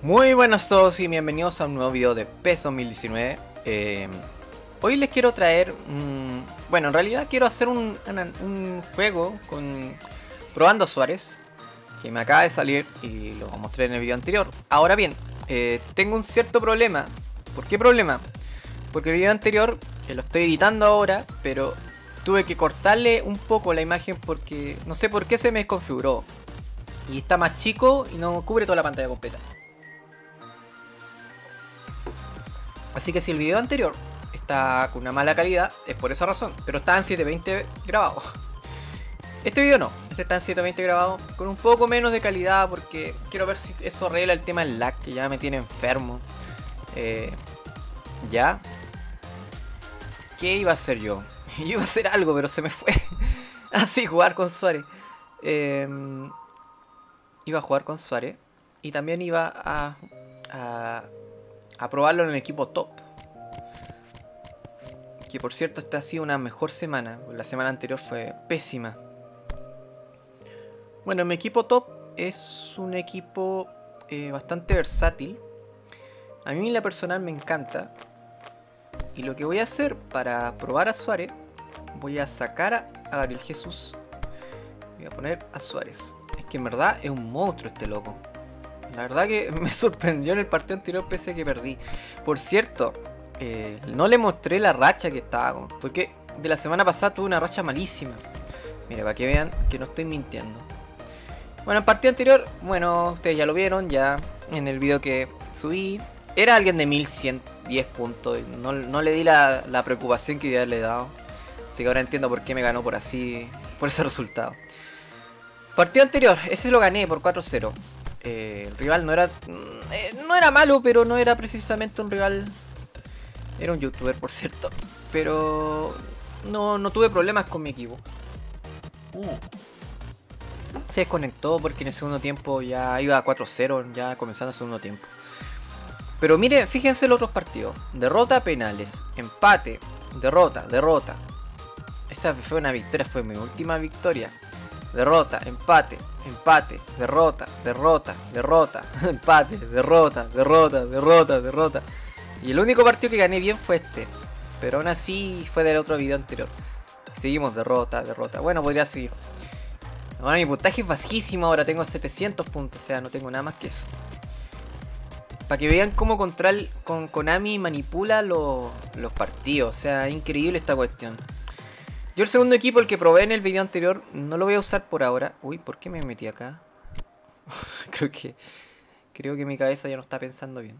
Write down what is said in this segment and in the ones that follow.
Muy buenas a todos y bienvenidos a un nuevo video de PES 2019. Hoy les quiero traer, bueno, en realidad quiero hacer un juego probando a Suárez, que me acaba de salir y lo mostré en el video anterior. Ahora bien, tengo un cierto problema. ¿Por qué problema? Porque el video anterior lo estoy editando ahora, pero tuve que cortarle un poco la imagen porque no sé por qué se me desconfiguró. Y está más chico y no cubre toda la pantalla completa. Así que si el video anterior está con una mala calidad, es por esa razón. Pero está en 720 grabado. Este video no, este está en 720 grabado con un poco menos de calidad porque quiero ver si eso arregla el tema del lag que ya me tiene enfermo. Ya. ¿Qué iba a hacer yo? Yo iba a hacer algo, pero se me fue. Así, jugar con Suárez. Iba a jugar con Suárez y también iba a probarlo en el equipo top. Que por cierto, esta ha sido una mejor semana. La semana anterior fue pésima. Bueno, mi equipo top es un equipo bastante versátil. A mí en la personal me encanta. Y lo que voy a hacer para probar a Suárez, voy a sacar a Gabriel Jesús. Voy a poner a Suárez. Es que en verdad es un monstruo este loco. La verdad que me sorprendió en el partido anterior pese a que perdí. Por cierto, no le mostré la racha que estaba con, porque de la semana pasada tuve una racha malísima. Mira, para que vean que no estoy mintiendo. Bueno, el partido anterior, bueno, ustedes ya lo vieron, ya en el video que subí. Era alguien de 1110 puntos. No le di la preocupación que ya le he dado. Así que ahora entiendo por qué me ganó por ese resultado. Partido anterior, ese lo gané por 4-0. El rival no era malo, pero no era precisamente un rival. Era un youtuber, por cierto. Pero no tuve problemas con mi equipo. Se desconectó porque en el segundo tiempo ya iba a 4-0, ya comenzando el segundo tiempo. Pero mire, fíjense los otros partidos. Derrota, penales, empate, derrota. Esa fue una victoria, fue mi última victoria. Derrota, empate, derrota, empate, derrota. Y el único partido que gané bien fue este. Pero aún así fue del otro video anterior. Seguimos, derrota. Bueno, podría seguir. Ahora mi puntaje es bajísimo, ahora tengo 700 puntos. O sea, no tengo nada más que eso. Para que vean cómo con Konami manipula los partidos. O sea, increíble esta cuestión. Yo el segundo equipo, el que probé en el video anterior, no lo voy a usar por ahora. Uy, ¿por qué me metí acá? Creo que mi cabeza ya no está pensando bien.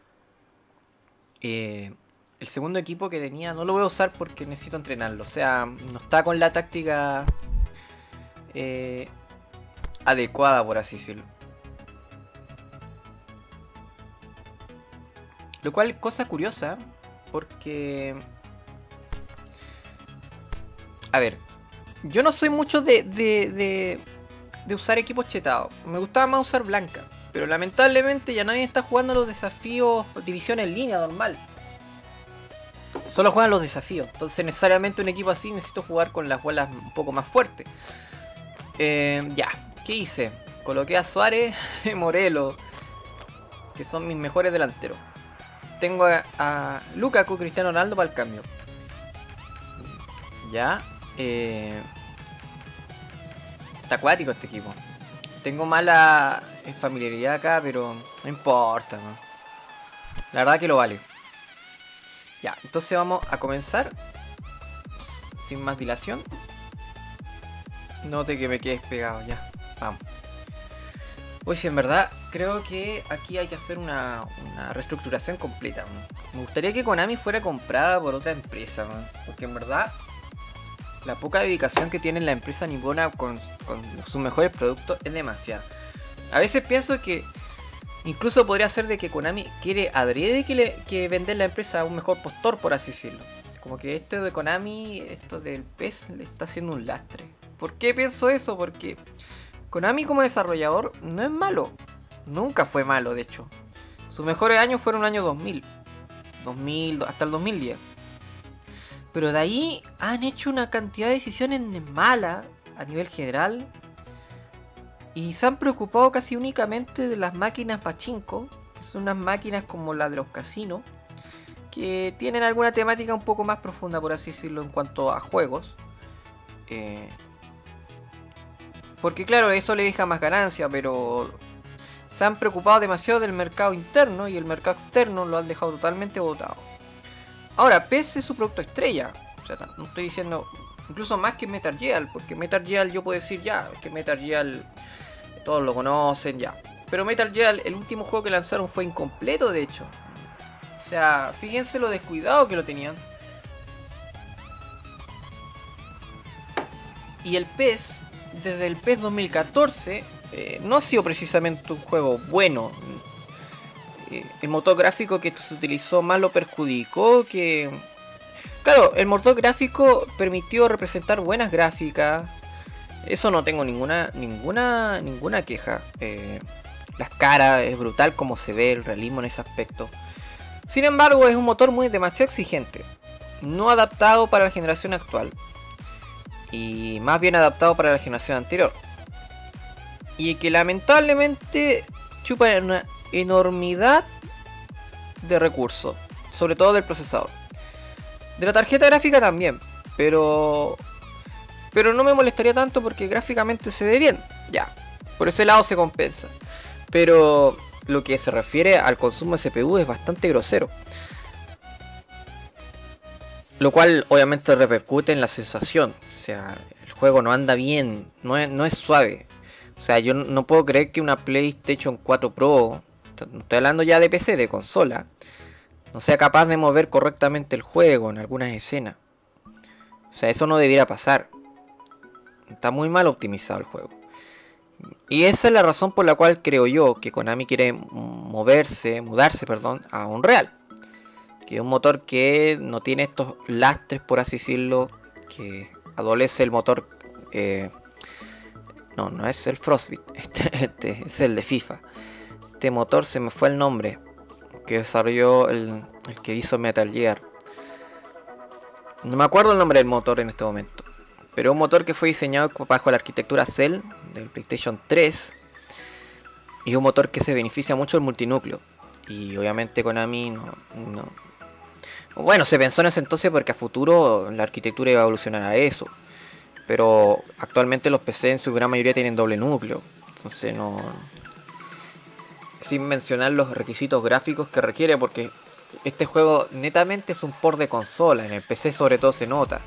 El segundo equipo que tenía no lo voy a usar porque necesito entrenarlo. O sea, no está con la táctica adecuada, por así decirlo. Lo cual, cosa curiosa, porque... A ver, yo no soy mucho de usar equipos chetados. Me gustaba más usar blanca. Pero lamentablemente ya nadie está jugando los desafíos división en línea normal. Solo juegan los desafíos. Entonces necesariamente un equipo así necesito jugar con las bolas un poco más fuertes. Ya, ¿qué hice? Coloqué a Suárez y Morelos, que son mis mejores delanteros. Tengo a Lukaku, Cristiano Ronaldo para el cambio. Ya. Está acuático este equipo. Tengo mala familiaridad acá, pero no importa, ¿no? La verdad que lo vale. Ya, entonces vamos a comenzar. Sin más dilación. No te que me quedes pegado, ya. Vamos. Uy, si en verdad creo que aquí hay que hacer una reestructuración completa, ¿no? Me gustaría que Konami fuera comprada por otra empresa, ¿no? Porque en verdad la poca dedicación que tiene la empresa nipona con sus mejores productos es demasiada. A veces pienso que incluso podría ser de que Konami quiere adrede que vender la empresa a un mejor postor, por así decirlo. Como que esto de Konami, esto del PES, le está haciendo un lastre. ¿Por qué pienso eso? Porque Konami como desarrollador no es malo. Nunca fue malo, de hecho. Sus mejores años fueron el año 2000 hasta el 2010. Pero de ahí han hecho una cantidad de decisiones malas a nivel general. Y se han preocupado casi únicamente de las máquinas pachinko, Son unas máquinas como las de los casinos, que tienen alguna temática un poco más profunda, por así decirlo, en cuanto a juegos. Porque claro, eso le deja más ganancia, pero se han preocupado demasiado del mercado interno y el mercado externo lo han dejado totalmente botado. Ahora, PES es su producto estrella. O sea, no estoy diciendo incluso más que Metal Gear, porque Metal Gear yo puedo decir ya, es que Metal Gear todos lo conocen ya. Pero Metal Gear, el último juego que lanzaron fue incompleto, de hecho. O sea, fíjense lo descuidado que lo tenían. Y el PES, desde el PES 2014, no ha sido precisamente un juego bueno. El motor gráfico que se utilizó más lo perjudicó que... Claro, el motor gráfico permitió representar buenas gráficas. Eso no tengo ninguna queja. Las caras, es brutal como se ve el realismo en ese aspecto. Sin embargo, es un motor demasiado exigente. No adaptado para la generación actual. Y más bien adaptado para la generación anterior. Y que lamentablemente chupa una enormidad de recursos. Sobre todo del procesador. De la tarjeta gráfica también. Pero no me molestaría tanto porque gráficamente se ve bien. Ya, por ese lado se compensa. Pero lo que se refiere al consumo de CPU es bastante grosero. Lo cual obviamente repercute en la sensación. O sea, el juego no anda bien, no es suave. O sea, yo no puedo creer que una PlayStation 4 Pro, no estoy hablando ya de PC, de consola, no sea capaz de mover correctamente el juego en algunas escenas. O sea, eso no debiera pasar. Está muy mal optimizado el juego. Y esa es la razón por la cual creo yo que Konami quiere mudarse, a Unreal. Que es un motor que no tiene estos lastres, por así decirlo, que adolece el motor. No es el Frostbite, este es el de FIFA. Este motor se me fue el nombre, que desarrolló el que hizo Metal Gear. No me acuerdo el nombre del motor en este momento. Pero un motor que fue diseñado bajo la arquitectura Cell del PlayStation 3. Y un motor que se beneficia mucho del multinúcleo. Y obviamente Konami no. Bueno, se pensó en ese entonces porque a futuro la arquitectura iba a evolucionar a eso. Pero actualmente los PC en su gran mayoría tienen doble núcleo. Entonces no... Sin mencionar los requisitos gráficos que requiere, porque este juego netamente es un port de consola. En el PC sobre todo se nota.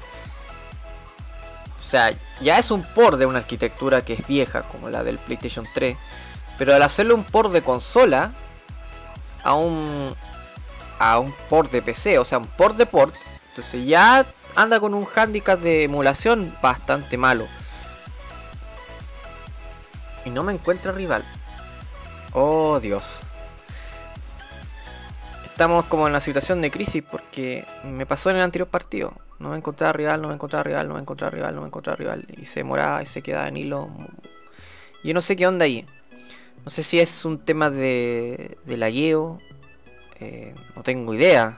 O sea, ya es un port de una arquitectura que es vieja, como la del PlayStation 3. Pero al hacerle un port de consola a un port de PC, o sea, un port de port, entonces ya anda con un handicap de emulación bastante malo. Y no me encuentro rival. Oh, Dios. Estamos como en la situación de crisis porque me pasó en el anterior partido. No me encontraba rival. Y se demoraba y se quedaba en hilo. Yo no sé qué onda ahí. No sé si es un tema de lagueo. No tengo idea.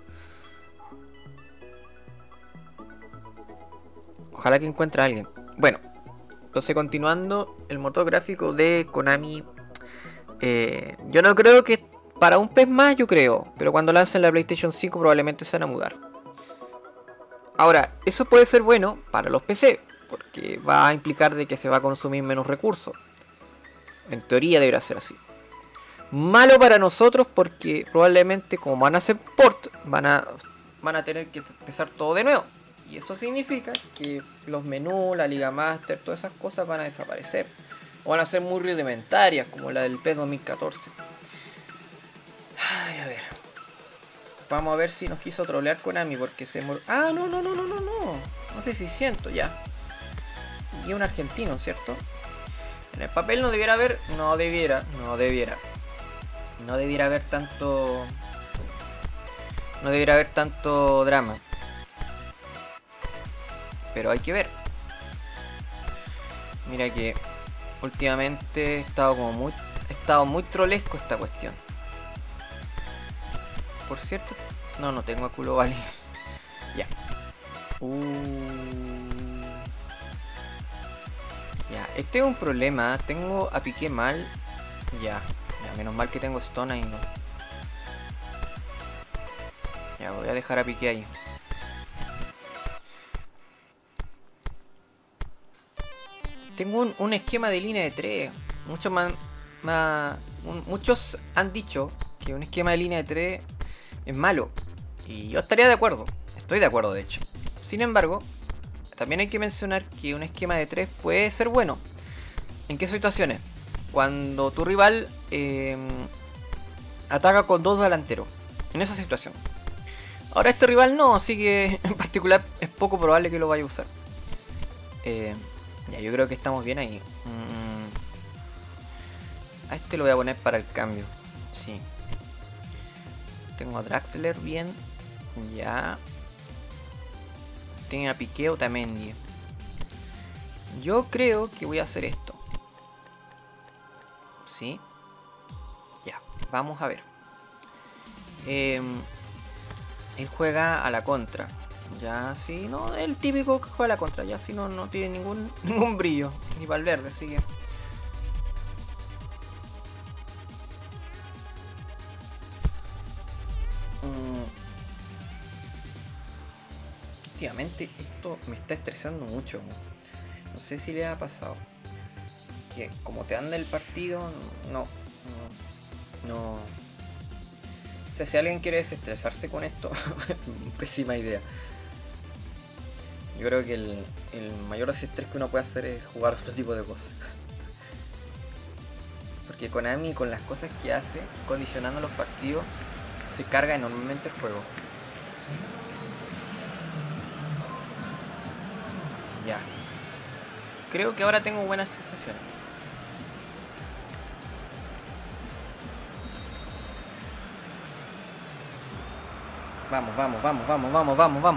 Ojalá que encuentre a alguien. Bueno, entonces continuando, el motor gráfico de Konami. Yo no creo que para un PES más, yo creo. Pero cuando lancen la PlayStation 5 probablemente se van a mudar. Ahora, eso puede ser bueno para los PC. Porque va a implicar de que se va a consumir menos recursos. En teoría debería ser así. Malo para nosotros porque probablemente como van a hacer port, van a tener que empezar todo de nuevo. Y eso significa que los menús, la Liga Master, todas esas cosas van a desaparecer. O van a ser muy rudimentarias como la del PES 2014. Ay, a ver. Vamos a ver si nos quiso trolear Konami porque se murió. Ah, no. No sé si siento ya. Y es un argentino, ¿cierto? En el papel no debiera haber. No debiera haber tanto. No debiera haber tanto drama. Pero hay que ver. Mira que últimamente he estado muy trolesco esta cuestión. Por cierto, no tengo a culo vale. Ya. Ya, este es un problema. Tengo a Piqué mal. Ya, Ya, menos mal que tengo stone ahí, ¿no? Ya, voy a dejar a Piqué ahí. Tengo un esquema de línea de 3. Muchos han dicho que un esquema de línea de 3 es malo. Y yo estaría de acuerdo. Estoy de acuerdo, de hecho. Sin embargo, también hay que mencionar que un esquema de 3 puede ser bueno. ¿En qué situaciones? Cuando tu rival ataca con 2 delanteros. En esa situación. Ahora este rival no, así que en particular es poco probable que lo vaya a usar. Ya, yo creo que estamos bien ahí. A este lo voy a poner para el cambio. Sí. Tengo a Draxler bien. Ya. Tengo a Piqué o Otamendi. Yo creo que voy a hacer esto. Sí. Ya, vamos a ver. Él juega a la contra. Ya, sí, no, el típico que juega a la contra. Ya, sí, no tiene ningún brillo. Ni Valverde, así que... Últimamente esto me está estresando mucho. No sé si le ha pasado. Que como te anda el partido, no. O sea, si alguien quiere desestresarse con esto, pésima idea. Yo creo que el mayor desestrés que uno puede hacer es jugar otro tipo de cosas. Porque Konami, con las cosas que hace, condicionando los partidos, se carga enormemente el juego. Ya. Creo que ahora tengo buenas sensaciones. Vamos.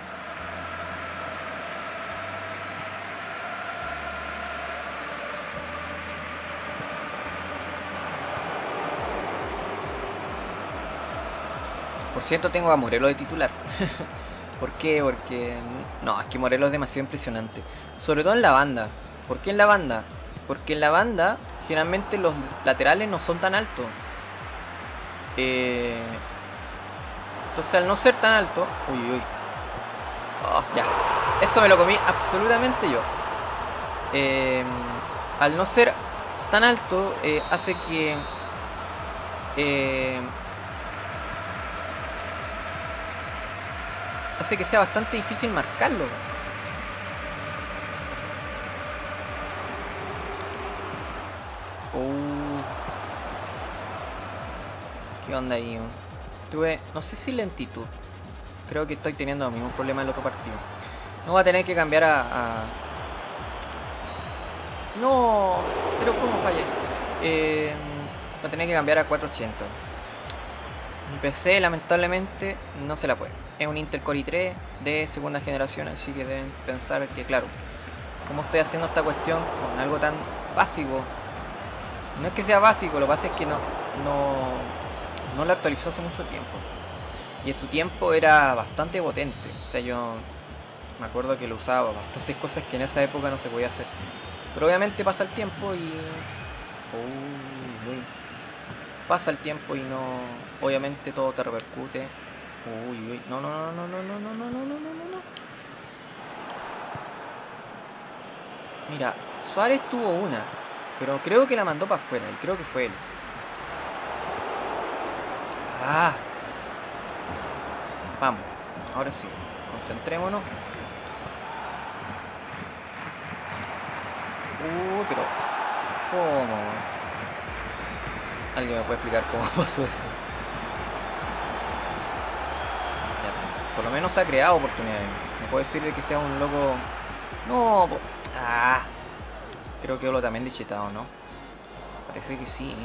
Por cierto, tengo a Morelos de titular. ¿Por qué? Porque... No, es que Morelos es demasiado impresionante. Sobre todo en la banda. ¿Por qué en la banda? Porque en la banda, generalmente los laterales no son tan altos. Entonces al no ser tan alto... Uy. Oh, ya. Eso me lo comí absolutamente yo. Al no ser tan alto, hace que... hace que sea bastante difícil marcarlo. ¿Qué onda ahí? No sé si lentitud. Creo que estoy teniendo el mismo problema en el otro partido. No voy a tener que cambiar No, pero ¿cómo falla eso? Voy a tener que cambiar a 480. Mi PC lamentablemente no se la puede. Es un Intel Core i3 de segunda generación, así que deben pensar que, claro, como estoy haciendo esta cuestión con algo tan básico. No es que sea básico, lo que pasa es que no lo actualizó hace mucho tiempo. Y en su tiempo era bastante potente. O sea, yo me acuerdo que lo usaba bastantes cosas que en esa época no se podía hacer. Pero obviamente pasa el tiempo y... Pasa el tiempo y no... Obviamente todo te repercute. No. Mira, Suárez tuvo una, pero creo que la mandó para afuera y creo que fue él. Vamos, ahora sí, concentrémonos. Pero... ¿cómo? ¿Alguien me puede explicar cómo pasó eso? Ya sí, por lo menos se ha creado oportunidades. No puedo decirle que sea un loco... No, creo que lo también dichetado, ¿no? Parece que sí.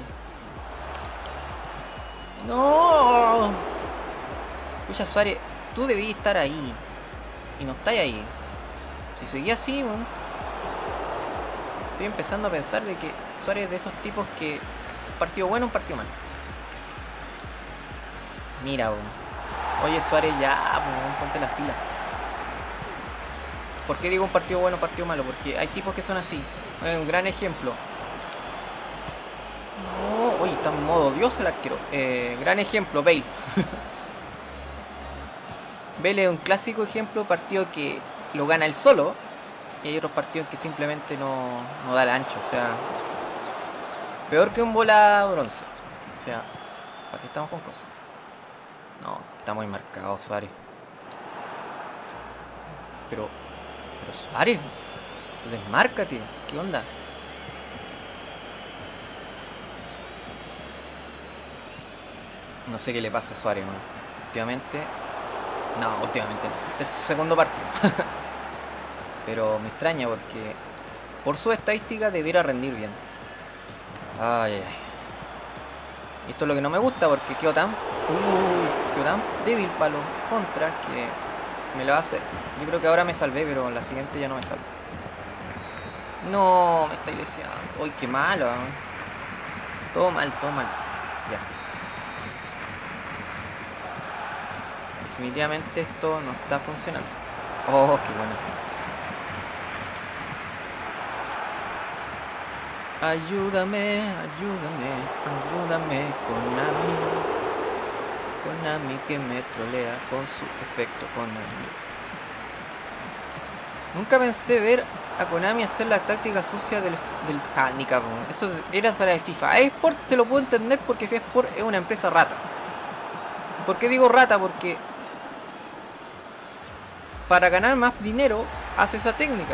¡No! Escucha, Suárez, tú debías estar ahí. Y no estáis ahí. Si seguía así, estoy empezando a pensar de que Suárez es de esos tipos que... un partido bueno, un partido malo. Mira, oye, Suárez, ya, ponte las pilas. ¿Por qué digo un partido bueno, un partido malo? Porque hay tipos que son así. Un gran ejemplo. Uy. está en modo Dios el arquero. Gran ejemplo, Bale. Bale es un clásico ejemplo, partido que lo gana él solo. Y hay otros partidos que simplemente no da el ancho. O sea, peor que un bola bronce. O sea, ¿para qué estamos con cosas? No, está muy marcado Suárez. Pero Suárez, desmárcate. ¿Qué onda? No sé qué le pasa a Suárez, man. Últimamente no, este es su segundo partido. Pero me extraña porque por su estadística debiera rendir bien. Ay, ay. Esto es lo que no me gusta porque quedo tan débil para los contras que me lo hace. Yo creo que ahora me salvé, pero en la siguiente ya no me salvo. No, me está lesionando. Uy, qué malo. Todo mal, todo mal. Ya. Definitivamente esto no está funcionando. Oh, qué bueno. Ayúdame, Konami que me trolea con su efecto Konami. Nunca pensé ver a Konami hacer la táctica sucia del handicap. Eso era sala de FIFA. eSport se lo puedo entender porque eSport es una empresa rata. ¿Por qué digo rata? Porque para ganar más dinero hace esa técnica.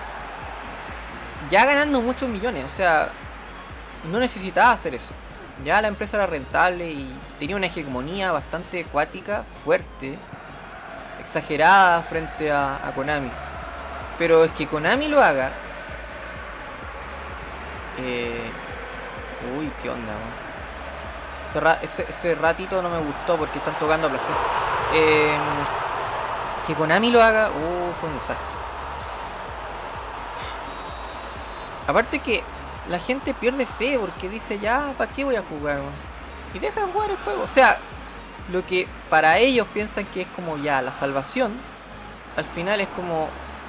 Ya ganando muchos millones, o sea, no necesitaba hacer eso. Ya la empresa era rentable y tenía una hegemonía bastante acuática, fuerte, exagerada frente a Konami. Pero es que Konami lo haga. Uy, qué onda, ¿no? Ese ratito no me gustó porque están tocando a placer. Que Konami lo haga, fue un desastre. Aparte que la gente pierde fe porque dice, ya, ¿para qué voy a jugar? Y deja de jugar el juego. O sea, lo que para ellos piensan que es como ya la salvación, al final es como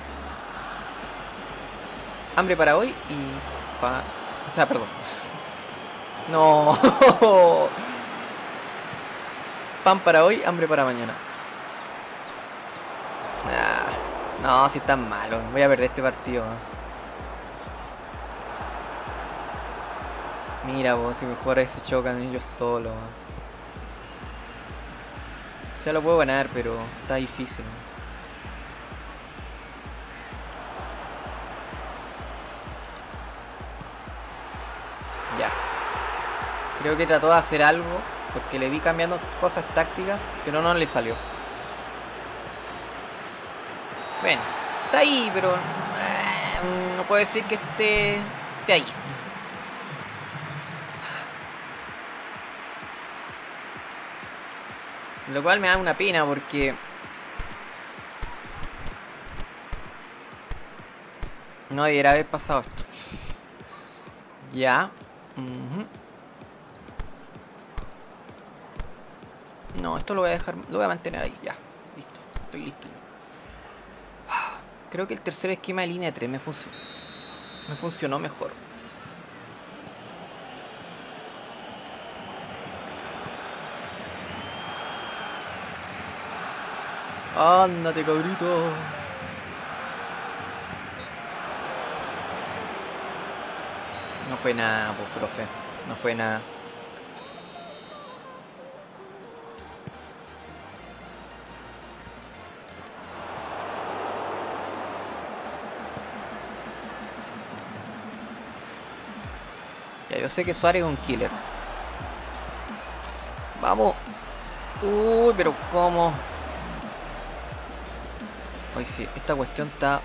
hambre para hoy y o sea, perdón. No. Pan para hoy, hambre para mañana. No, si están malos. Voy a perder este partido. Mira vos, si mejor se chocan ellos solos. Ya lo puedo ganar, pero está difícil. Ya. Creo que trató de hacer algo, porque le vi cambiando cosas tácticas, pero no le salió. Bueno, está ahí, pero no puedo decir que esté ahí. Lo cual me da una pena porque no debiera haber pasado esto. Ya. No, esto lo voy a dejar, lo voy a mantener ahí. Ya, listo, estoy listo. Creo que el tercer esquema de línea 3 me funcionó mejor. Ándate, cabrito. No fue nada, pues, profe. No fue nada. Ya, yo sé que Suárez es un killer. Vamos. Uy, pero ¿cómo? Oye, sí, esta cuestión está...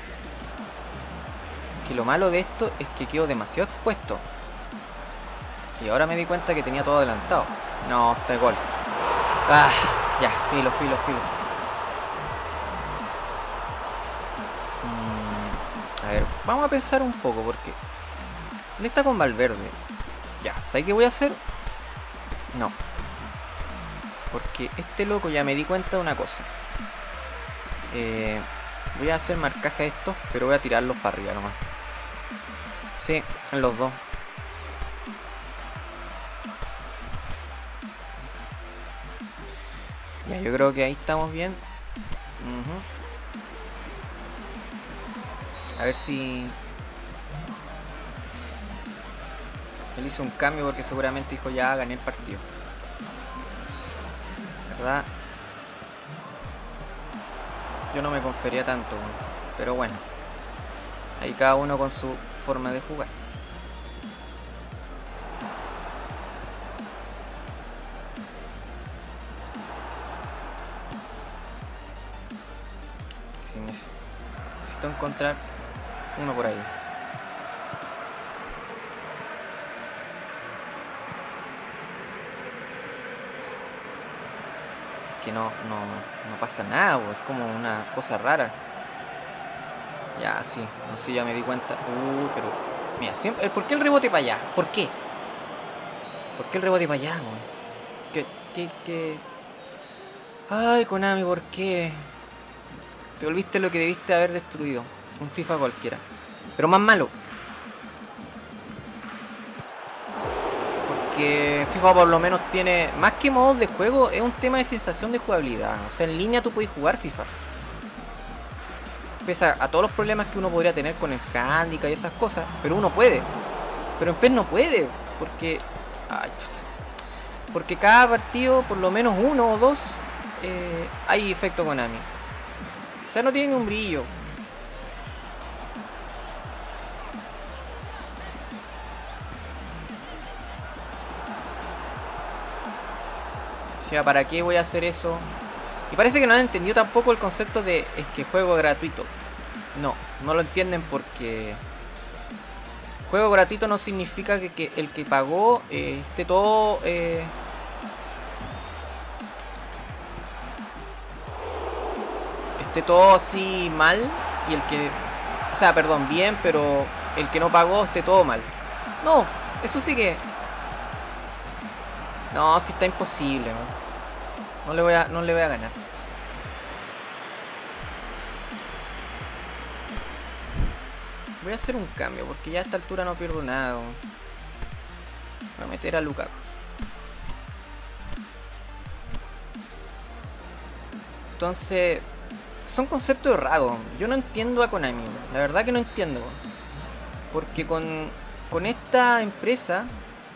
Que lo malo de esto es que quedo demasiado expuesto. Y ahora me di cuenta que tenía todo adelantado. No, está el gol. Ya, filo. A ver, vamos a pensar un poco porque... ¿Dónde está con Valverde? Ya, ¿sabes qué voy a hacer? No. Porque este loco ya me di cuenta de una cosa. Voy a hacer marcaje a estos, pero voy a tirarlos para arriba nomás. Sí, en los dos. Ya, yo creo que ahí estamos bien. A ver si... Él hizo un cambio porque seguramente dijo ya gané el partido. ¿Verdad? Yo no me confería tanto, pero bueno. Ahí cada uno con su forma de jugar. Sí, necesito encontrar uno por ahí. Es que no pasa nada, es como una cosa rara. Ya, sí, no sé, ya me di cuenta. Pero... Mira, siempre... ¿por qué el rebote para allá? ¿Por qué? ¿Por qué el rebote para allá, güey? ¿Qué? Ay, Konami, ¿por qué? Te volviste lo que debiste haber destruido. Un FIFA cualquiera. Pero más malo. Porque FIFA por lo menos tiene... Más que modos de juego, es un tema de sensación de jugabilidad. O sea, en línea tú puedes jugar FIFA. Pese a todos los problemas que uno podría tener con el handicap y esas cosas. Pero uno puede. Pero en PES no puede. Porque... Ay, chuta. Porque cada partido, por lo menos uno o dos, hay efecto Konami. O sea, no tiene ni un brillo. O sea, ¿para qué voy a hacer eso? Y parece que no han entendido tampoco el concepto de es que juego gratuito. No lo entienden porque juego gratuito no significa que el que pagó esté todo así mal y el que, o sea, perdón, bien, pero el que no pagó esté todo mal. No, eso sí que no, sí está imposible, no le voy a ganar. Voy a hacer un cambio porque ya a esta altura no pierdo nada. Voy a meter a Lukaku. Entonces, son conceptos errados. Yo no entiendo a Konami. La verdad que no entiendo. Porque con esta empresa,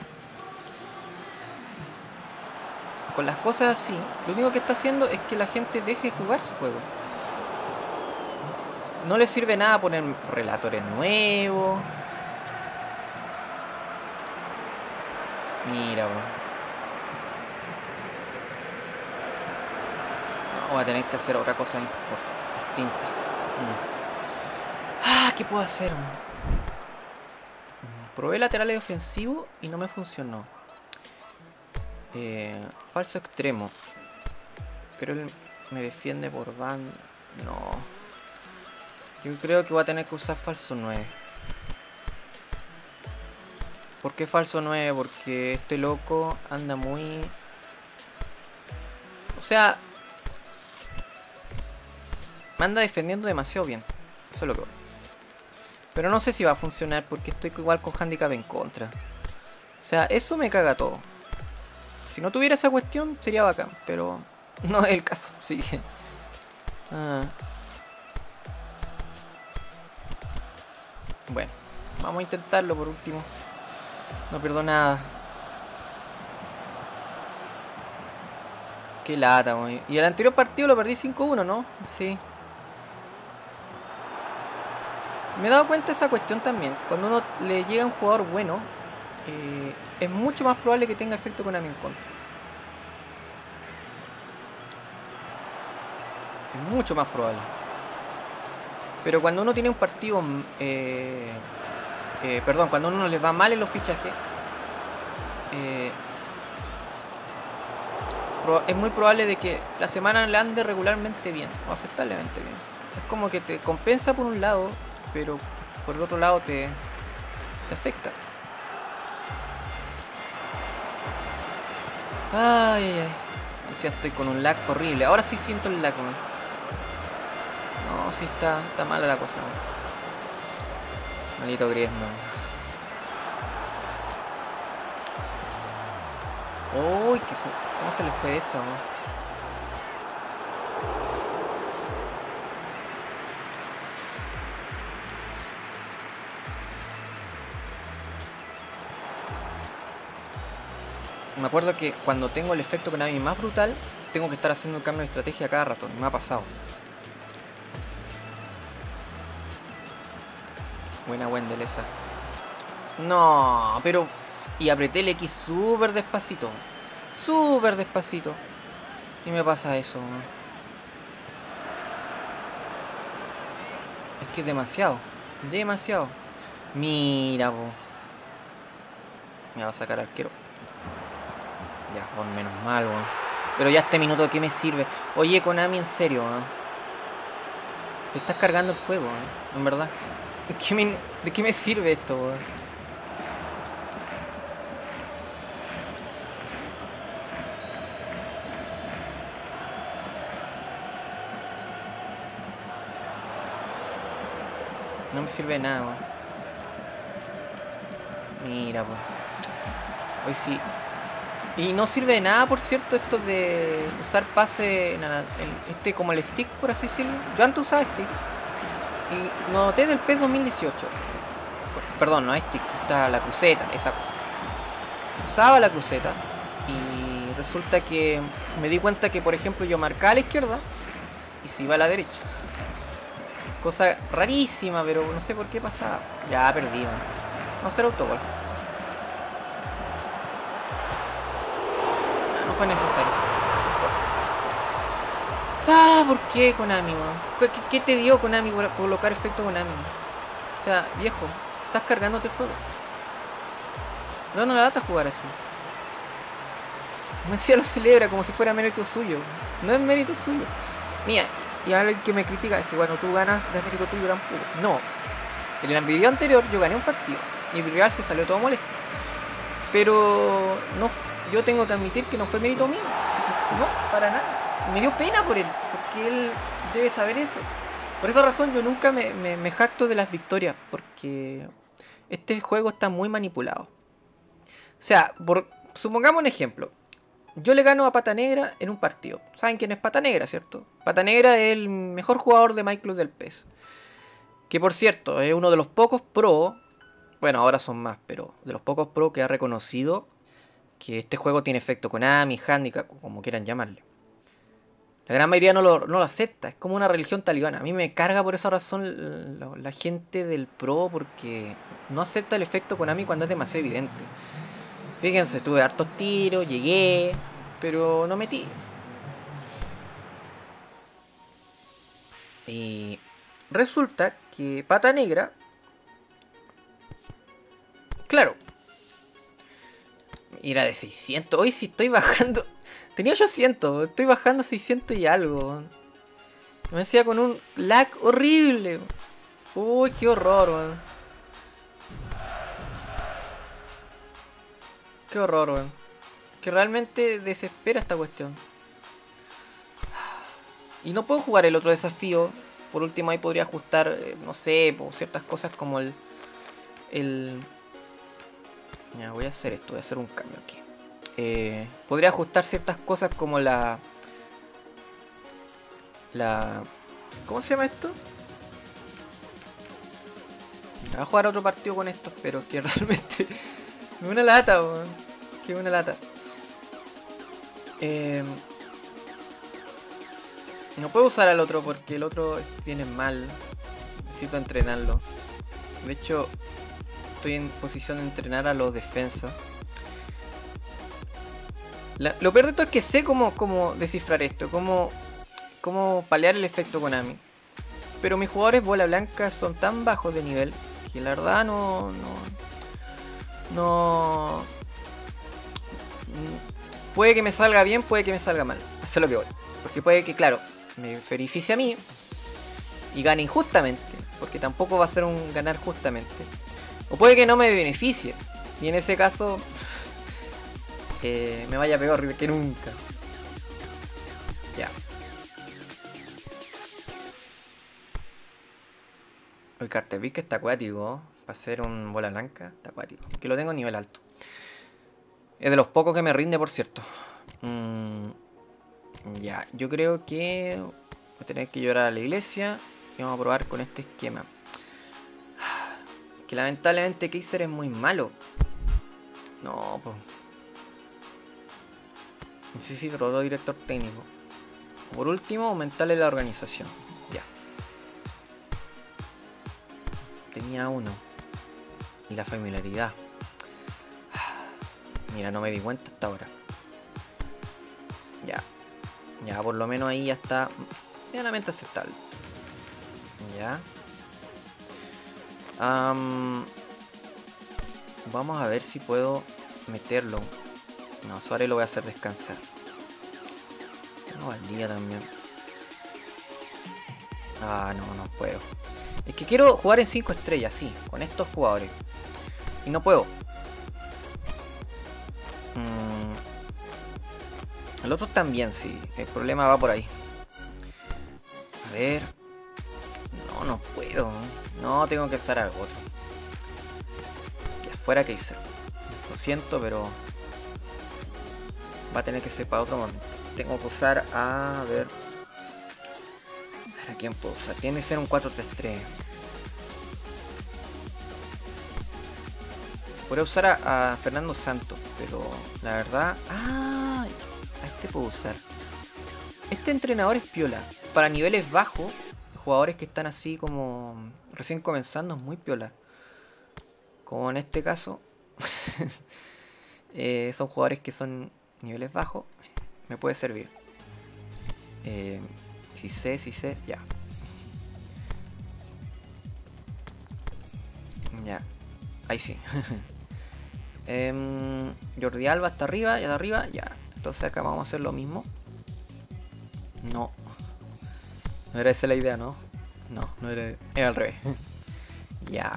con las cosas así, lo único que está haciendo es que la gente deje jugar su juego. No le sirve nada poner relatores nuevos. Mira, bro. No, voy a tener que hacer otra cosa distinta. ¿Qué puedo hacer? Probé laterales ofensivos y no me funcionó. Falso extremo. Pero él me defiende por banda. No. Yo creo que voy a tener que usar falso 9. ¿Por qué falso 9? Porque este loco anda muy... O sea... Me anda defendiendo demasiado bien. Eso es lo que voy. Pero no sé si va a funcionar porque estoy igual con handicap en contra. O sea, eso me caga todo. Si no tuviera esa cuestión sería bacán. Pero no es el caso. Así que... Bueno, vamos a intentarlo por último. No pierdo nada. Qué lata, güey. Y el anterior partido lo perdí 5-1, ¿no? Sí. Me he dado cuenta de esa cuestión también. Cuando uno le llega a un jugador bueno, es mucho más probable que tenga efecto Konami en contra. Es mucho más probable. Pero cuando uno tiene un partido... perdón, cuando a uno les va mal en los fichajes... es muy probable de que la semana le ande regularmente bien. O aceptablemente bien. Es como que te compensa por un lado... Pero por el otro lado te afecta. Ay. Decía, estoy con un lag horrible. Ahora sí siento el lag, man. No, sí está mala la cosa, man. Maldito Griezmann. Uy, ¿cómo se les fue eso, man? me acuerdo que cuando tengo el efecto Konami más brutal, tengo que estar haciendo un cambio de estrategia cada rato. Me ha pasado. Buena Wendell esa. No, pero... Y apreté el X súper despacito. Súper despacito. Y me pasa eso, ¿no? Es que es demasiado. Demasiado. Mira, po. Me va a sacar arquero. Ya, por menos mal, weón. Pero ya este minuto, ¿de qué me sirve? Oye, Konami, en serio, ¿no? Te estás cargando el juego, ¿no? En verdad. ¿De qué me sirve esto, weón? No me sirve de nada, weón. Mira, pues. Hoy sí. Y no sirve de nada, por cierto, esto de usar pase, como el stick, por así decirlo. Yo antes usaba stick. Y lo noté del PES 2018. Perdón, no es stick, está la cruceta, esa cosa. Usaba la cruceta y resulta que me di cuenta que, por ejemplo, yo marcaba a la izquierda y se iba a la derecha. Cosa rarísima, pero no sé por qué pasaba. Ya perdí, man. No será autogol. No fue necesario. Ah, ¿por qué, Konami, man? ¿Qué te dio, Konami, por colocar efecto Konami? O sea, viejo, estás cargándote el juego. No la lata jugar así. Me decía lo celebra como si fuera mérito suyo. No es mérito suyo. Mira, y alguien que me critica es que cuando tú ganas, es mérito tuyo tampoco. No. En el video anterior yo gané un partido. Y mi rival se salió todo molesto. Pero no, yo tengo que admitir que no fue mérito mío. No, para nada. Me dio pena por él. Porque él debe saber eso. Por esa razón yo nunca me jacto de las victorias. Porque este juego está muy manipulado. O sea, supongamos un ejemplo. Yo le gano a Pata Negra en un partido. ¿Saben quién es Pata Negra, cierto? Pata Negra es el mejor jugador de My Club del PES. Que por cierto, es uno de los pocos pro. Bueno, ahora son más, pero de los pocos pro que ha reconocido que este juego tiene efecto Konami, handicap, como quieran llamarle. La gran mayoría no lo acepta. Es como una religión talibana. A mí me carga por esa razón la gente del pro, porque no acepta el efecto Konami cuando es demasiado evidente. Fíjense, tuve hartos tiros, llegué, pero no metí. Y resulta que Pata Negra, claro, era de 600. Hoy sí estoy bajando. Tenía 800, estoy bajando 600 y algo. Me decía con un lag horrible. Uy, qué horror, man. Qué horror, weón. Que realmente desespera esta cuestión. Y no puedo jugar el otro desafío. Por último ahí podría ajustar, no sé, ciertas cosas como Ya, voy a hacer esto, voy a hacer un cambio aquí. Podría ajustar ciertas cosas como ¿cómo se llama esto? Voy a jugar otro partido con estos, pero que realmente... Es una lata, weón. Que una lata. No puedo usar al otro porque el otro viene mal. Necesito entrenarlo. De hecho, estoy en posición de entrenar a los defensas. Lo peor de todo es que sé cómo descifrar esto. Cómo palear el efecto Konami. Pero mis jugadores bola blanca son tan bajos de nivel que la verdad no... Puede que me salga bien, puede que me salga mal. Eso es lo que voy. Porque puede que, claro, me beneficie a mí y gane injustamente. Porque tampoco va a ser un ganar justamente. O puede que no me beneficie. Y en ese caso me vaya peor que nunca. Ya. El Cartepic que está acuático. Para hacer un bola blanca, está acuático. Que lo tengo a nivel alto. Es de los pocos que me rinde, por cierto. Ya, yo creo que voy a tener que llorar a la iglesia. Y vamos a probar con este esquema. Que lamentablemente Kaiser es muy malo. No, pues. Necesito otro director técnico. Por último, aumentarle la organización. Ya. Tenía uno. Y la familiaridad. Mira, no me di cuenta hasta ahora. Ya. Ya, por lo menos ahí ya está medianamente aceptable. Ya. Vamos a ver si puedo meterlo. No, Suárez lo voy a hacer descansar. Tengo al día también. Ah, no puedo. Es que quiero jugar en 5 estrellas, sí, con estos jugadores. Y no puedo. El otro también, sí. El problema va por ahí. A ver. No puedo. No, tengo que usar algo otro. Ya, fuera que hice. Lo siento, pero va a tener que ser para otro momento. Tengo que usar a ver. ¿A quién puedo usar? Tiene que ser un 4-3-3. Podría usar a Fernando Santos, pero la verdad. ¡Ah! A este puedo usar. Este entrenador es piola. Para niveles bajos, jugadores que están así como recién comenzando, es muy piola. Como en este caso. Son jugadores que son niveles bajos. Me puede servir. Si sé, ya. Ya. Ahí sí. Jordi Alba hasta arriba, ya de arriba, ya. Entonces acá vamos a hacer lo mismo. No. No era esa la idea, ¿no? No era al revés. Ya.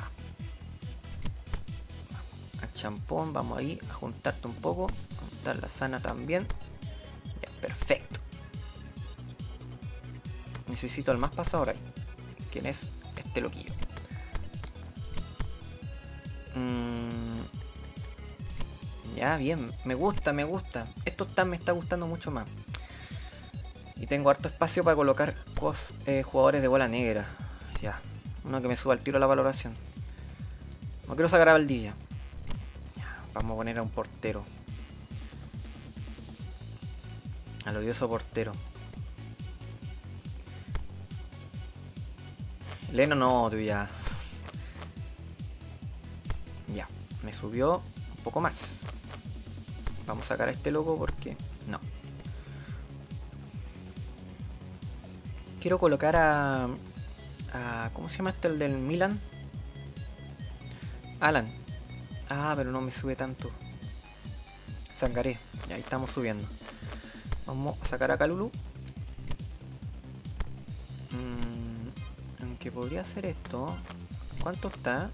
A champón, vamos ahí a juntarte un poco. A juntar la sana también. Ya, perfecto. Necesito al más pasador ahí. ¿Quién es? Este loquillo. Ya, bien. Me gusta. Esto me está gustando mucho más. Y tengo harto espacio para colocar jugadores de bola negra. Ya. Uno que me suba al tiro a la valoración. No quiero sacar a Valdivia. Ya, vamos a poner a un portero. Al odioso portero. Leno no, tú ya. Ya, me subió un poco más. Vamos a sacar a este loco porque no. Quiero colocar a ¿cómo se llama este, el del Milan? Alan. Ah, pero no me sube tanto. Sangaré. Ya, ahí estamos subiendo. Vamos a sacar a Kalulu. Aunque podría hacer esto. ¿Cuánto está?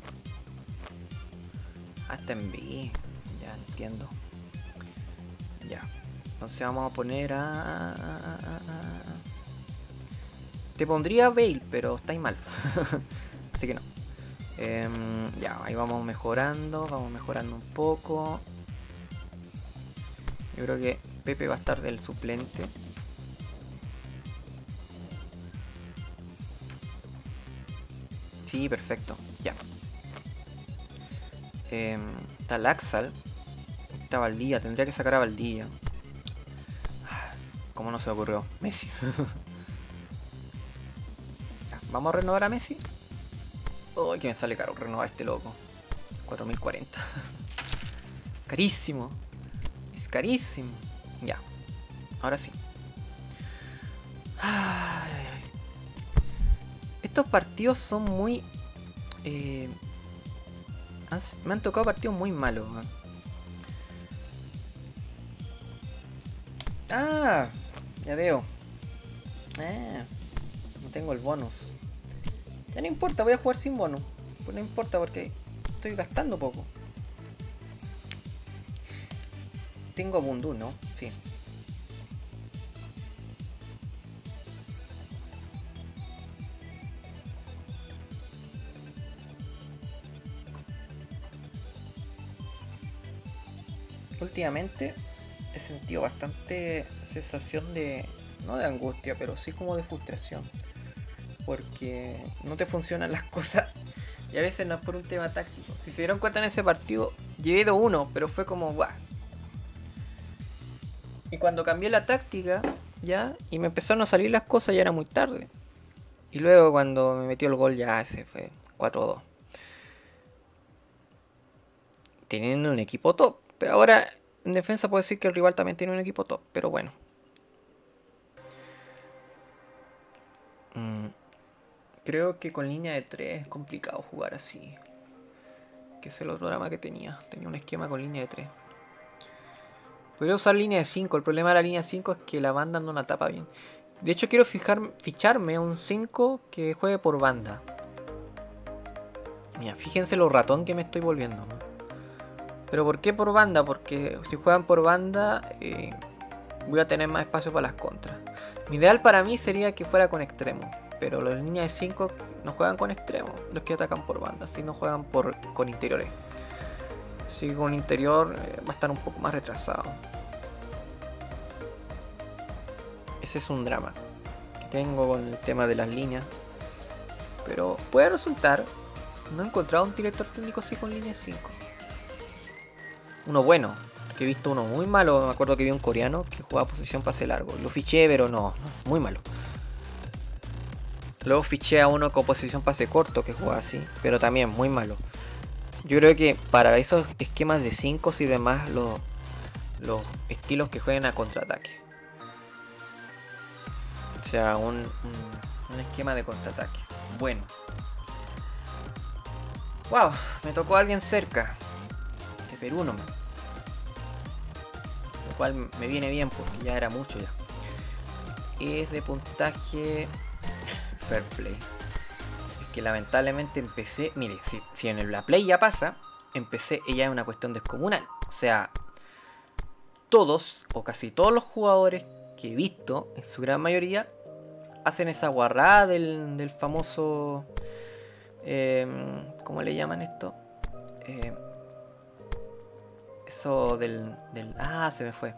Ah, está en B. Ya entiendo. Ya. Entonces vamos a poner Te pondría Bale, pero estáis mal. Así que no. Ya, ahí vamos mejorando un poco. Yo creo que Pepe va a estar del suplente. Sí, perfecto, ya. Está Laxal. Está Valdía, tendría que sacar a Valdía. ¿Cómo no se me ocurrió? Messi. Ya, vamos a renovar a Messi. Uy, que me sale caro renovar a este loco. 4040. Carísimo. Es carísimo. Ya. Ahora sí. Estos partidos son muy... me han tocado partidos muy malos. Ah, ya veo. No tengo el bonus. Ya no importa, voy a jugar sin bonus. Pues no importa porque estoy gastando poco. Tengo Bundu, ¿no? Sí. Últimamente he sentido bastante sensación de... no de angustia, pero sí como de frustración. Porque no te funcionan las cosas. Y a veces no es por un tema táctico. Si se dieron cuenta en ese partido, llegué 2-1, pero fue como... ¡buah! Y cuando cambié la táctica, ya, y me empezaron a salir las cosas, ya era muy tarde. Y luego cuando me metió el gol, ya se fue 4-2. Teniendo un equipo top. Pero ahora, en defensa puedo decir que el rival también tiene un equipo top. Pero bueno. Creo que con línea de 3 es complicado jugar así. Que es el otro drama que tenía. Tenía un esquema con línea de 3. Podría usar línea de 5. El problema de la línea de 5 es que la banda no la tapa bien. De hecho quiero ficharme un 5 que juegue por banda. Mira, fíjense lo ratón que me estoy volviendo, ¿no? Pero ¿por qué por banda? Porque si juegan por banda voy a tener más espacio para las contras. Mi ideal para mí sería que fuera con extremo. Pero los líneas de 5 no juegan con extremo. Los que atacan por banda. Si no juegan con interiores. Si con interior va a estar un poco más retrasado. Ese es un drama que tengo con el tema de las líneas. Pero puede resultar. No he encontrado un director técnico así con línea 5. Uno bueno. Que he visto uno muy malo. Me acuerdo que vi un coreano que jugaba posición pase largo. Lo fiché, pero no, muy malo. Luego fiché a uno con posición pase corto que jugaba así. Pero también muy malo. Yo creo que para esos esquemas de 5 sirven más los estilos que jueguen a contraataque. O sea, un esquema de contraataque. Bueno. Wow, me tocó a alguien cerca. De Perú nomás. Lo cual me viene bien porque ya era mucho ya. Es de puntaje Fair Play. Es que lamentablemente empecé. Mire, si en la Play ya pasa, empecé ella es una cuestión descomunal. O sea, todos o casi todos los jugadores que he visto, en su gran mayoría, hacen esa guarrada del famoso... ¿cómo le llaman esto? Eso del... Ah, se me fue.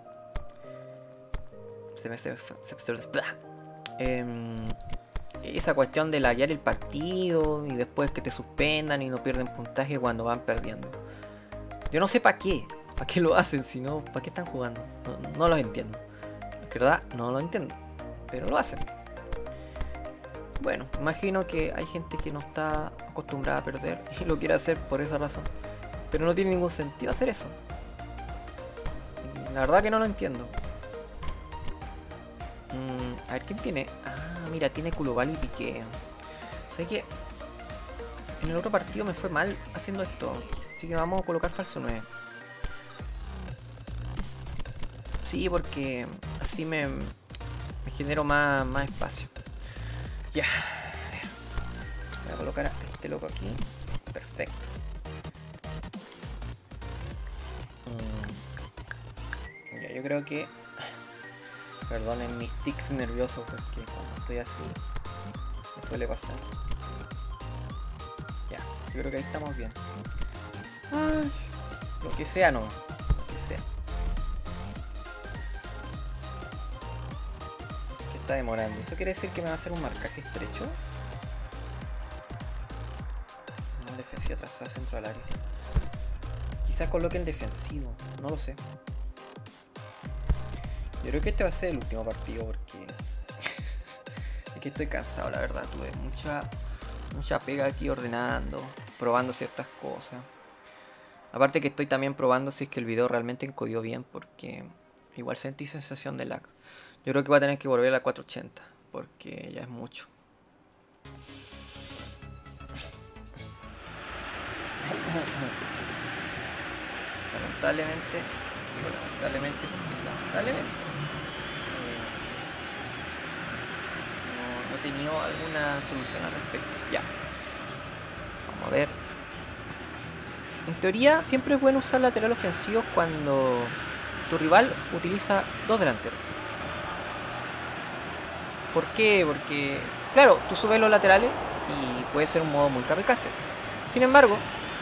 Esa cuestión de laguear el partido y después que te suspendan y no pierden puntaje cuando van perdiendo. Yo no sé para qué. ¿Para qué lo hacen? Si no, ¿para qué están jugando? No los entiendo. Es que verdad, no lo entiendo. Pero lo hacen. Bueno, imagino que hay gente que no está acostumbrada a perder y lo quiere hacer por esa razón. Pero no tiene ningún sentido hacer eso. La verdad que no lo entiendo. A ver, ¿quién tiene? Ah, mira, tiene Koulibaly y Piqué. O sea que en el otro partido me fue mal haciendo esto. Así que vamos a colocar falso 9. Sí, porque así me genero más espacio. Ya. Voy a colocar a este loco aquí. Perfecto. Ya, yo creo que... Perdonen mis tics nerviosos porque cuando estoy así me suele pasar. Ya, yo creo que ahí estamos bien. Ay, lo que sea no. Lo que sea. ¿Qué está demorando? ¿Eso quiere decir que me va a hacer un marcaje estrecho? No, defensiva trazada centro al área. Quizás coloque el defensivo, no lo sé. Yo creo que este va a ser el último partido porque es que estoy cansado, la verdad. Tuve mucha pega aquí ordenando, probando ciertas cosas. Aparte que estoy también probando si es que el video realmente encodió bien porque igual sentí sensación de lag. Yo creo que voy a tener que volver a la 480 porque ya es mucho. Lamentablemente, digo lamentablemente porque lamentablemente no he tenido alguna solución al respecto. Ya. Vamos a ver. En teoría siempre es bueno usar lateral ofensivo cuando tu rival utiliza dos delanteros. ¿Por qué? Porque, claro, tú subes los laterales y puede ser un modo muy kamikaze. Sin embargo,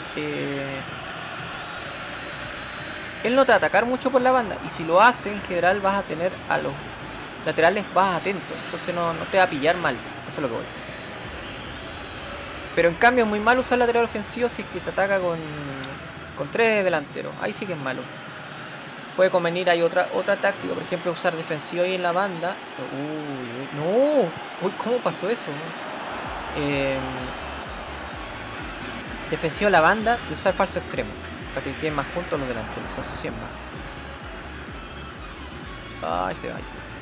él no te va a atacar mucho por la banda. Y si lo hace, en general vas a tener a los laterales más atentos. Entonces no te va a pillar mal. Eso es lo que voy. Pero en cambio es muy malo usar lateral ofensivo si es que te ataca con tres delanteros. Ahí sí que es malo. puede convenir, hay otra táctica, por ejemplo, usar defensivo ahí en la banda. Uy, no. Uy, ¿cómo pasó eso? Defensivo en la banda y usar falso extremo, para que queden más juntos los delanteros, se asocien más. Ay, se va.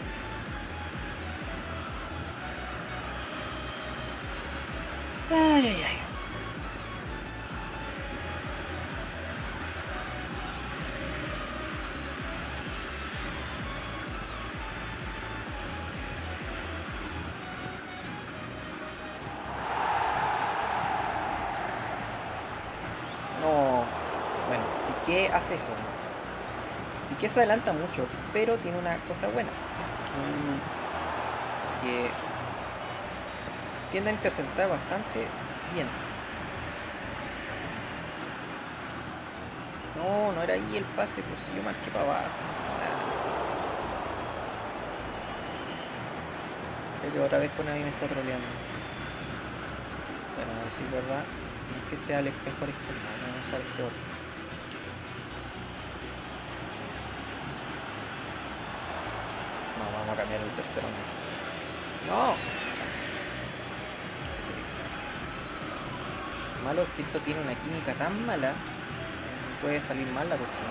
Ay, ay, ay. No. Bueno, Piqué hace eso. Piqué se adelanta mucho, pero tiene una cosa buena. Que tiende a interceptar bastante bien. No, no era ahí el pase, por si yo marqué para abajo. Creo que otra vez Konami me está troleando. Bueno, a decir verdad, no es que sea el mejor esquema, vamos a usar este otro. No, vamos a cambiar el tercero. No. Malo es que esto tiene una química tan mala que puede salir mal la cuestión.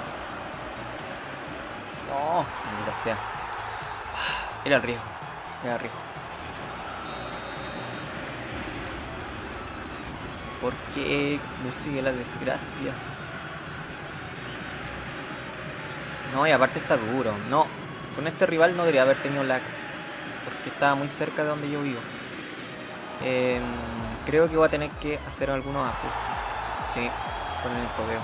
No, maldita sea. Era el riesgo. Era el riesgo. ¿Por qué me sigue la desgracia? No, y aparte está duro. No, con este rival no debería haber tenido lag, porque estaba muy cerca de donde yo vivo. Creo que voy a tener que hacer algunos ajustes. Sí, con el codeo.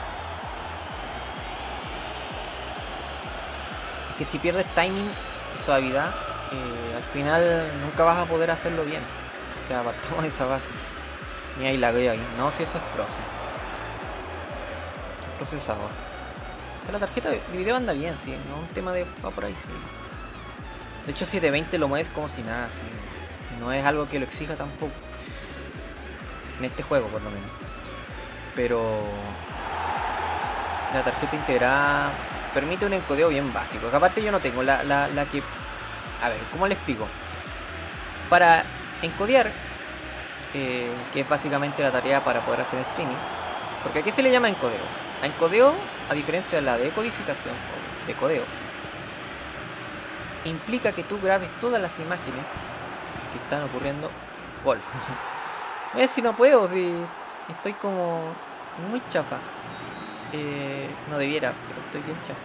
Es que si pierdes timing y suavidad, al final nunca vas a poder hacerlo bien. O sea, partamos de esa base. Ni hay lagueo ahí. No, si eso es procesador. O sea, la tarjeta de video anda bien, sí. No es un tema de... va por ahí, sí. De hecho, 720 lo mueves como si nada, sí. No es algo que lo exija tampoco. En este juego, por lo menos. Pero... la tarjeta integrada permite un encodeo bien básico. Que aparte yo no tengo la que... A ver, ¿cómo le explico? Para encodear... que es básicamente la tarea para poder hacer streaming. Porque ¿a qué se le llama encodeo? A encodeo, a diferencia de la decodificación o decodeo, implica que tú grabes todas las imágenes que están ocurriendo. Gol. Si no puedo, si estoy como muy chafa. No debiera, pero estoy bien chafa.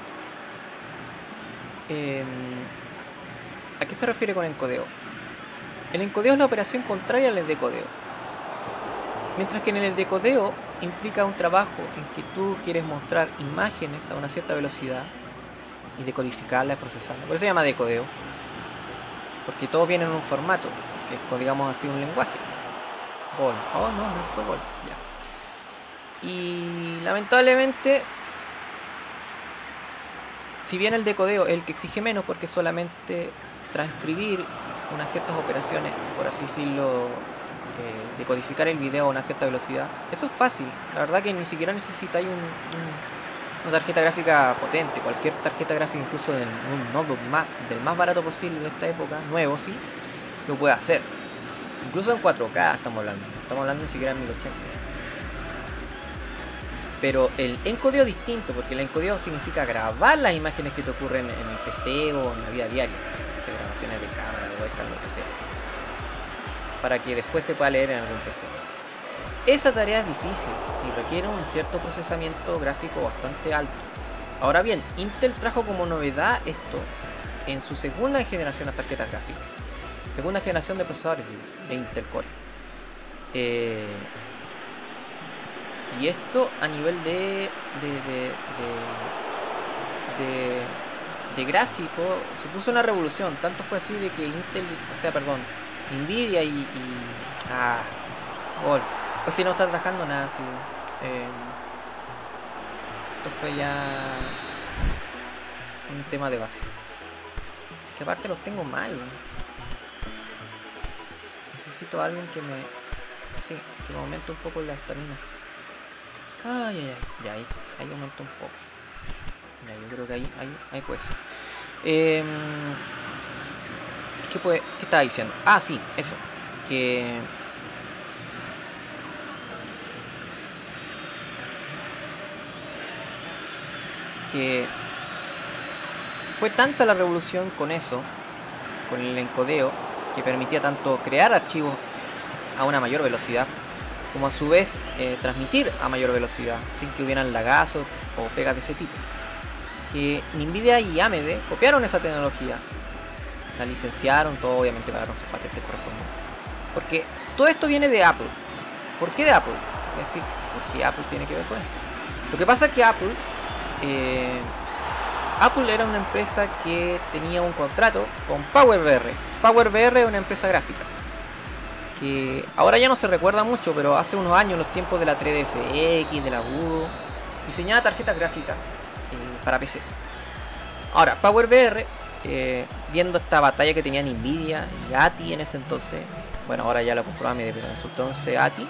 ¿A qué se refiere con encodeo? El encodeo es la operación contraria al decodeo. Mientras que en el decodeo implica un trabajo en que tú quieres mostrar imágenes a una cierta velocidad y decodificarlas, procesarlas. Por eso se llama decodeo. Porque todo viene en un formato, que es, digamos así, un lenguaje. Gol. Oh, no fue gol. Ya. Y lamentablemente, si bien el decodeo es el que exige menos, porque solamente transcribir unas ciertas operaciones, por así decirlo, decodificar el video a una cierta velocidad, eso es fácil. La verdad que ni siquiera necesitáis una tarjeta gráfica potente. Cualquier tarjeta gráfica, incluso en un notebook del más barato posible de esta época, nuevo sí, lo puede hacer. Incluso en 4K estamos hablando ni siquiera en 1080. Pero el encodeo es distinto, porque el encodeo significa grabar las imágenes que te ocurren en el PC o en la vida diaria, o sea, grabaciones de cámara, de webcam, lo que sea, para que después se pueda leer en algún PC. Esa tarea es difícil y requiere un cierto procesamiento gráfico bastante alto. Ahora bien, Intel trajo como novedad esto en su segunda generación de tarjetas gráficas, segunda generación de procesadores de Intel Core. Y esto a nivel de gráfico supuso una revolución. Tanto fue así de que Nvidia gol. Pues si no está trabajando nada así. Esto fue ya un tema de base. Que aparte los tengo mal, ¿no? Necesito a alguien que me... sí, que me aumente un poco la estamina. Ay, ya, ahí aumenta un poco. Ya, yo creo que ahí puede ser. ¿Qué estaba diciendo? Ah, sí, eso. Que fue tanta la revolución con eso, con el encodeo, que permitía tanto crear archivos a una mayor velocidad, como a su vez transmitir a mayor velocidad, sin que hubieran lagazos o pegas de ese tipo. Que Nvidia y AMD copiaron esa tecnología, la licenciaron, todo obviamente pagaron sus patentes correspondientes. Porque todo esto viene de Apple. ¿Por qué de Apple? Es decir, ¿por qué Apple tiene que ver con esto? Lo que pasa es que Apple era una empresa que tenía un contrato con PowerVR. PowerVR es una empresa gráfica que ahora ya no se recuerda mucho, pero hace unos años, en los tiempos de la 3DFX, de la Voodoo, diseñaba tarjetas gráficas para PC. Ahora, PowerVR, viendo esta batalla que tenían Nvidia y ATI en ese entonces, bueno, ahora ya lo compró AMD, pero en su entonces ATI,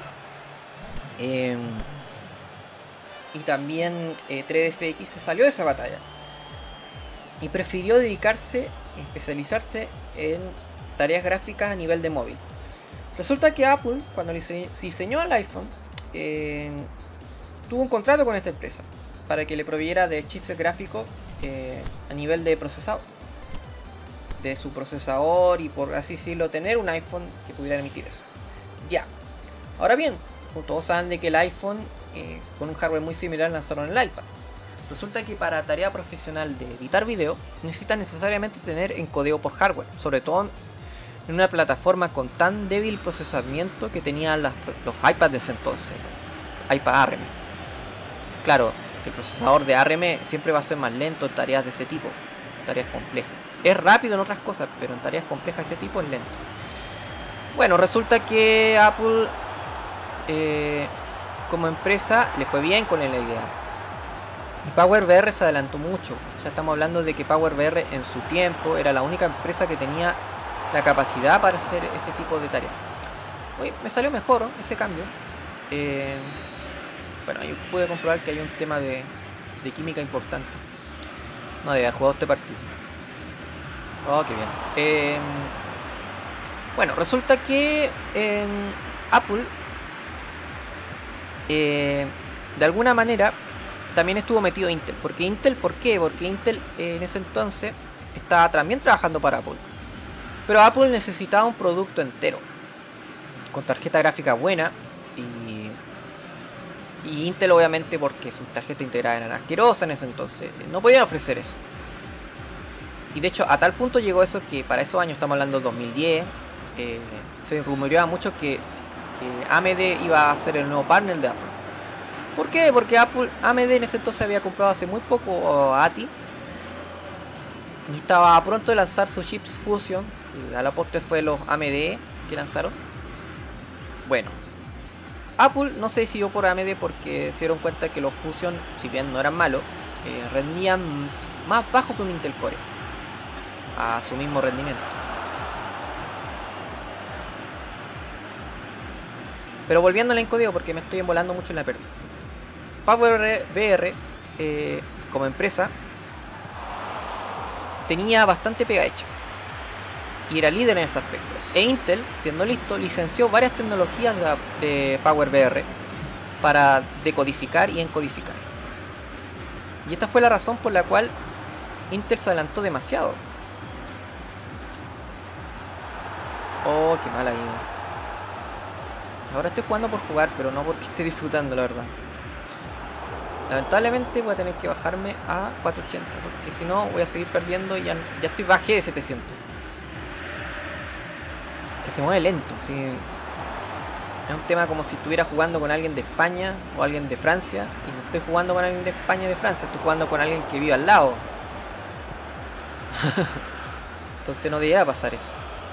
y también 3DFX, se salió de esa batalla y prefirió especializarse en tareas gráficas a nivel de móvil. Resulta que Apple, cuando diseñó el iPhone, tuvo un contrato con esta empresa para que le proveyera de chips gráficos a nivel de procesador, de su procesador, y por así decirlo, tener un iPhone que pudiera emitir eso. Ya. Ahora bien, todos saben de que el iPhone con un hardware muy similar lanzaron el iPad. Resulta que para tarea profesional de editar video necesitan necesariamente tener encodeo por hardware, sobre todo en una plataforma con tan débil procesamiento que tenían los iPads de ese entonces, iPad ARM. Claro, el procesador de ARM siempre va a ser más lento en tareas de ese tipo, tareas complejas. Es rápido en otras cosas, pero en tareas complejas de ese tipo es lento. Bueno, resulta que Apple como empresa le fue bien con la idea. Y PowerVR se adelantó mucho. O sea, estamos hablando de que PowerVR en su tiempo era la única empresa que tenía la capacidad para hacer ese tipo de tareas. Oye, me salió mejor, ¿no?, ese cambio. Bueno, ahí pude comprobar que hay un tema de química importante. No debe haber jugado este partido. Oh, qué bien. Bueno, resulta que Apple de alguna manera también estuvo metido Intel. ¿Por qué? Porque Intel en ese entonces estaba también trabajando para Apple. Pero Apple necesitaba un producto entero, con tarjeta gráfica buena, y Intel obviamente, porque sus tarjetas integradas eran asquerosas en ese entonces, no podían ofrecer eso. Y de hecho a tal punto llegó eso que para esos años, estamos hablando de 2010, se rumoreaba mucho que AMD iba a ser el nuevo partner de Apple. ¿Por qué? Porque AMD en ese entonces había comprado hace muy poco a ATI y estaba a pronto de lanzar sus chips Fusion, y a la postre fue los AMD que lanzaron. Bueno, Apple no se decidió por AMD porque se dieron cuenta que los Fusion, si bien no eran malos, rendían más bajo que un Intel Core a su mismo rendimiento. Pero volviendo al encodeo, porque me estoy envolando mucho en la pérdida. PowerVR como empresa tenía bastante pega hecha y era líder en ese aspecto. E Intel, siendo listo, licenció varias tecnologías de PowerVR para decodificar y encodificar. Y esta fue la razón por la cual Intel se adelantó demasiado. Oh, qué mal ahí. Ahora estoy jugando por jugar, pero no porque esté disfrutando, la verdad. Lamentablemente voy a tener que bajarme a 480, porque si no voy a seguir perdiendo y ya bajé de 700. Que se mueve lento, ¿sí? Es un tema como si estuviera jugando con alguien de España o alguien de Francia, y no estoy jugando con alguien de España y de Francia, estoy jugando con alguien que vive al lado. Entonces no debería pasar eso.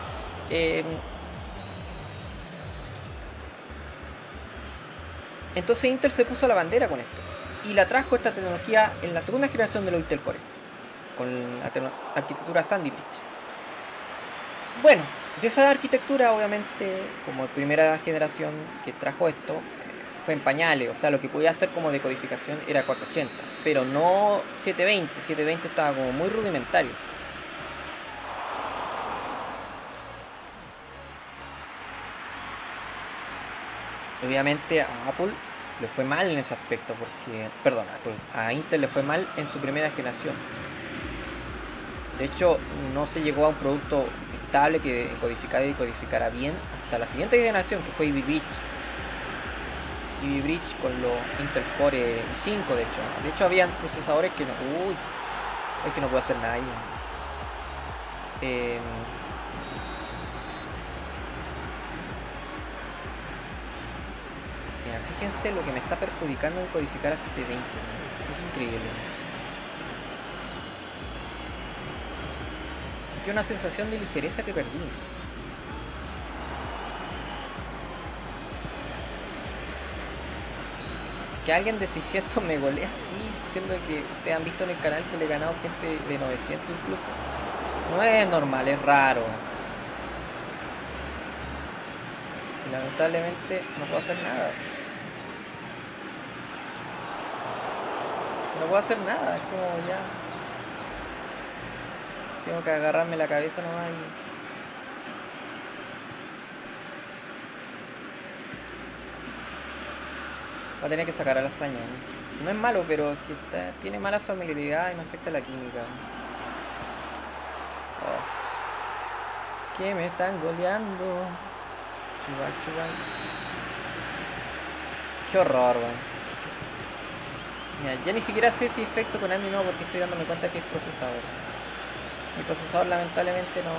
Entonces Intel se puso a la bandera con esto y la trajo esta tecnología en la segunda generación de los Intel Core, con la arquitectura Sandy Bridge. Bueno, de esa arquitectura, obviamente, como primera generación que trajo esto, fue en pañales, o sea, lo que podía hacer como decodificación era 480, pero no 720. 720 estaba como muy rudimentario. Obviamente a Apple le fue mal en ese aspecto, porque, perdón, a Intel le fue mal en su primera generación. De hecho, no se llegó a un producto estable que codificara y codificara bien hasta la siguiente generación, que fue Ivy Bridge. Ivy Bridge con los Intel Core i5, de hecho. De hecho, habían procesadores que no... Uy, ahí sí no puedo hacer nada ahí. Mira, fíjense lo que me está perjudicando en codificar a 720. Es increíble. Que una sensación de ligereza que perdí. Es que alguien de 600 me golea así, siendo que ustedes han visto en el canal que le he ganado gente de 900 incluso. No es normal, es raro. Y lamentablemente no puedo hacer nada. No puedo hacer nada, es como ya... Tengo que agarrarme la cabeza nomás y... voy a tener que sacar a la hazaña. No es malo, pero es que tiene mala familiaridad y me afecta la química. Oh. ¿Qué me están goleando? Chubay, chubay. Qué horror, weón. Mira, ya ni siquiera sé si efecto Konami no, porque estoy dándome cuenta que es procesador. Mi procesador lamentablemente no...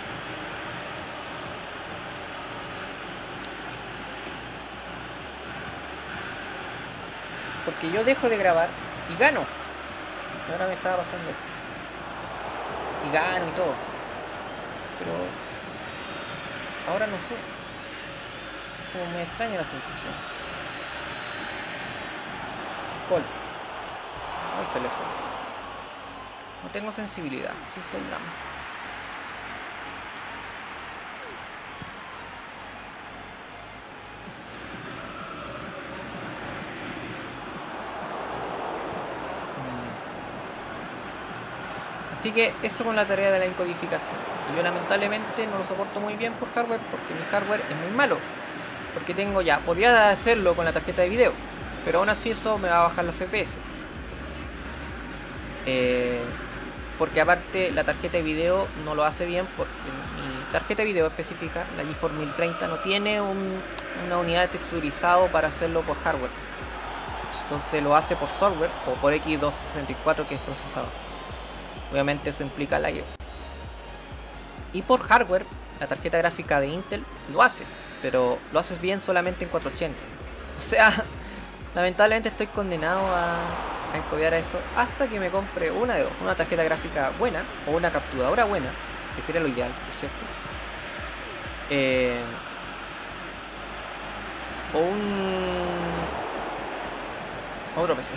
Porque yo dejo de grabar y gano. Y ahora me estaba pasando eso. Y gano y todo. Pero... ahora no sé. Como me extraña la sensación. Gol. Ahí se le fue. No tengo sensibilidad, ese es el drama. Así que eso con la tarea de la encodificación. Y yo lamentablemente no lo soporto muy bien por hardware, porque mi hardware es muy malo. Porque tengo ya, podría hacerlo con la tarjeta de video, pero aún así eso me va a bajar los FPS. Porque aparte la tarjeta de video no lo hace bien, porque mi tarjeta de video específica, la GeForce 1030, no tiene una unidad de texturizado para hacerlo por hardware. Entonces lo hace por software o por X264, que es procesador. Obviamente eso implica lag. Y por hardware, la tarjeta gráfica de Intel lo hace, pero lo haces bien solamente en 480. O sea, lamentablemente estoy condenado a encodear a eso hasta que me compre una de dos: una tarjeta gráfica buena o una capturadora buena, que sería lo ideal, por cierto, o otro PC.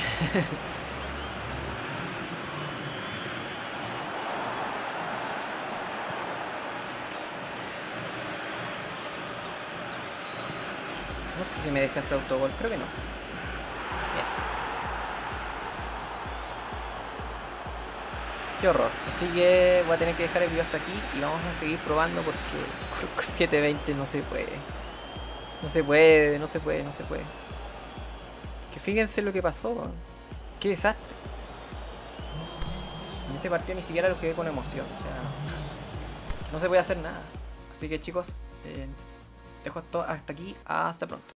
No sé si me deja ese autogol, creo que no. Bien. Qué horror. Así que voy a tener que dejar el video hasta aquí y vamos a seguir probando, porque con 720 no se puede. No se puede, no se puede, no se puede. Que fíjense lo que pasó, man. Qué desastre. En este partido ni siquiera lo jugué con emoción, o sea, no se puede hacer nada. Así que chicos, dejo esto hasta aquí, hasta pronto.